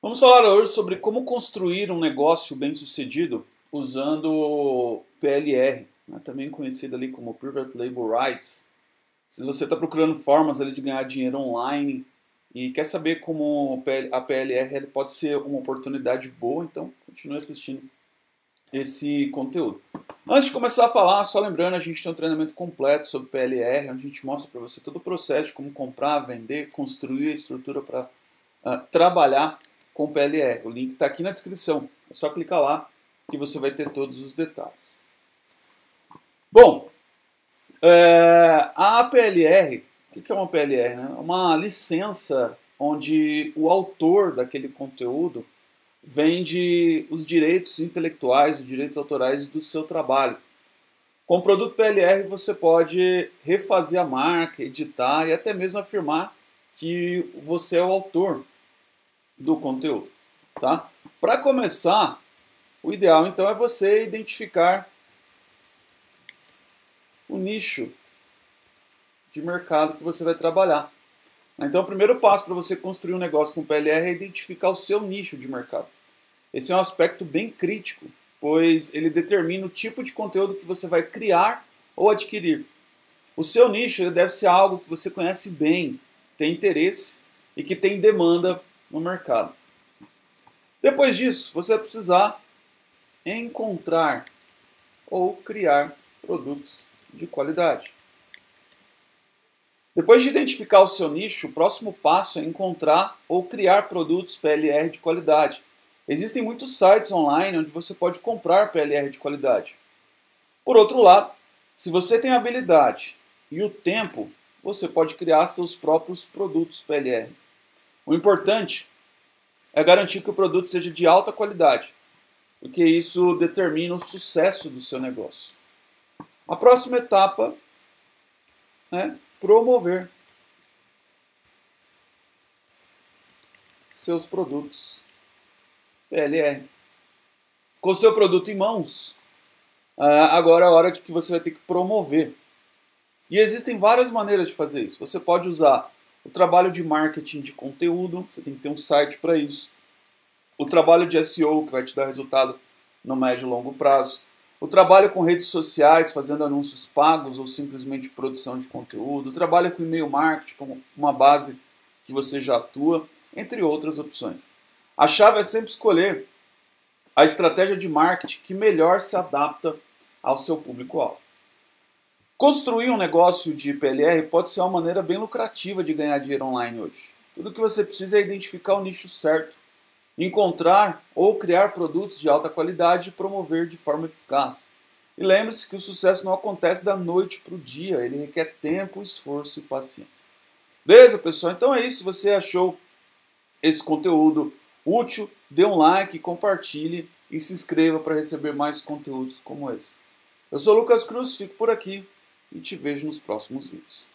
Vamos falar hoje sobre como construir um negócio bem-sucedido usando PLR, né, também conhecido ali como Private Label Rights. Se você está procurando formas ali de ganhar dinheiro online e quer saber como a PLR ele pode ser uma oportunidade boa, então continue assistindo esse conteúdo. Antes de começar a falar, só lembrando, a gente tem um treinamento completo sobre PLR, onde a gente mostra para você todo o processo de como comprar, vender, construir a estrutura para trabalhar com PLR. O link está aqui na descrição. É só clicar lá que você vai ter todos os detalhes. Bom, a PLR, o que é uma PLR? Né? É uma licença onde o autor daquele conteúdo vende os direitos intelectuais, os direitos autorais do seu trabalho. Com o produto PLR você pode refazer a marca, editar e até mesmo afirmar que você é o autor do conteúdo. Tá? Para começar, o ideal então é você identificar o nicho de mercado que você vai trabalhar. Então o primeiro passo para você construir um negócio com PLR é identificar o seu nicho de mercado. Esse é um aspecto bem crítico, pois ele determina o tipo de conteúdo que você vai criar ou adquirir. O seu nicho ele deve ser algo que você conhece bem, tem interesse e que tem demanda no mercado. Depois disso, você vai precisar encontrar ou criar produtos de qualidade. Depois de identificar o seu nicho, o próximo passo é encontrar ou criar produtos PLR de qualidade. Existem muitos sites online onde você pode comprar PLR de qualidade. Por outro lado, se você tem a habilidade e o tempo, você pode criar seus próprios produtos PLR. O importante é garantir que o produto seja de alta qualidade, porque isso determina o sucesso do seu negócio. A próxima etapa é promover seus produtos PLR. Com o seu produto em mãos, agora é a hora de que você vai ter que promover. E existem várias maneiras de fazer isso. Você pode usar o trabalho de marketing de conteúdo, você tem que ter um site para isso. O trabalho de SEO, que vai te dar resultado no médio e longo prazo. O trabalho com redes sociais, fazendo anúncios pagos ou simplesmente produção de conteúdo. O trabalho com e-mail marketing, com uma base que você já atua, entre outras opções. A chave é sempre escolher a estratégia de marketing que melhor se adapta ao seu público-alvo. Construir um negócio de PLR pode ser uma maneira bem lucrativa de ganhar dinheiro online hoje. Tudo que você precisa é identificar o nicho certo, encontrar ou criar produtos de alta qualidade e promover de forma eficaz. E lembre-se que o sucesso não acontece da noite para o dia, ele requer tempo, esforço e paciência. Beleza, pessoal? Então é isso. Se você achou esse conteúdo útil, dê um like, compartilhe e se inscreva para receber mais conteúdos como esse. Eu sou o Lucas Cruz, fico por aqui e te vejo nos próximos vídeos.